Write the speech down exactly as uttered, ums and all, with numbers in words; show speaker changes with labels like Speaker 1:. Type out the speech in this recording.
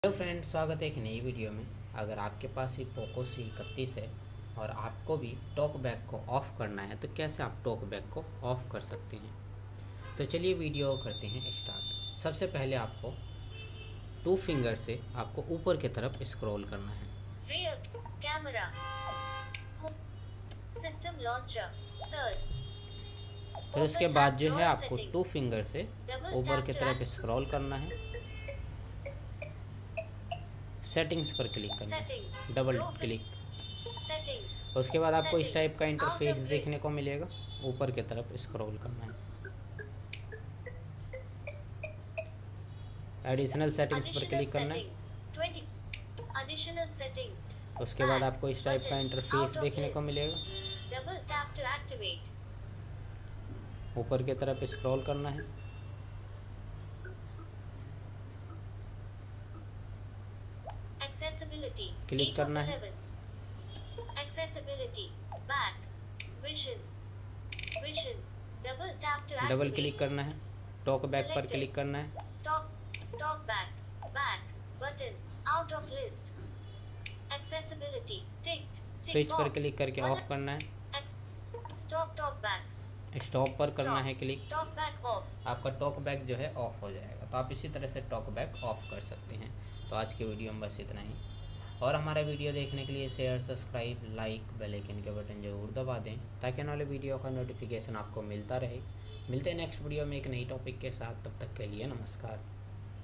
Speaker 1: Hello friend, स्वागत है एक नई वीडियो में। अगर आपके पास ही पोको सी इकतीस है और आपको भी टॉक बैक को ऑफ़ करना है तो कैसे आप टॉक बैक को ऑफ़ कर सकते हैं। तो चलिए वीडियो करते हैं स्टार्ट। सबसे पहले आपको टू फिंगर से आपको ऊपर की तरफ स्क्रॉल करना है।
Speaker 2: Rear camera system launcher sir.
Speaker 1: फिर उसके बाद जो है आपको टू फिंगर से ऊपर की तरफ स्क्रॉल करना है, सेटिंग्स पर क्लिक करना है, डबल क्लिक। उसके बाद आपको इस टाइप का इंटरफेस देखने को मिलेगा। ऊपर की तरफ स्क्रॉल करना है, एडिशनल सेटिंग्स पर क्लिक करना है। उसके बाद आपको इस टाइप का इंटरफेस देखने को मिलेगा। ऊपर की तरफ स्क्रॉल करना है, क्लिक करना है। डबल क्लिक करना है, टॉक बैक पर क्लिक करना है।
Speaker 2: Talk back back button out of list accessibility ticked
Speaker 1: switch पर क्लिक करके ऑफ करना है।
Speaker 2: स्टॉप टॉक बैक
Speaker 1: स्टॉप पर करना है क्लिक।
Speaker 2: Talk back off.
Speaker 1: आपका टॉक बैक जो है ऑफ हो जाएगा। तो आप इसी तरह से टॉक बैक ऑफ कर सकते हैं। तो आज की वीडियो में बस इतना ही। और हमारा वीडियो देखने के लिए share, subscribe, like, bell icon के बटन जरूर दबा दें ताकि आने वाले वीडियो का नोटिफिकेशन आपको मिलता रहे। मिलते हैं नेक्स्ट वीडियो में एक नई टॉपिक के साथ। तब तक के लिए नमस्कार।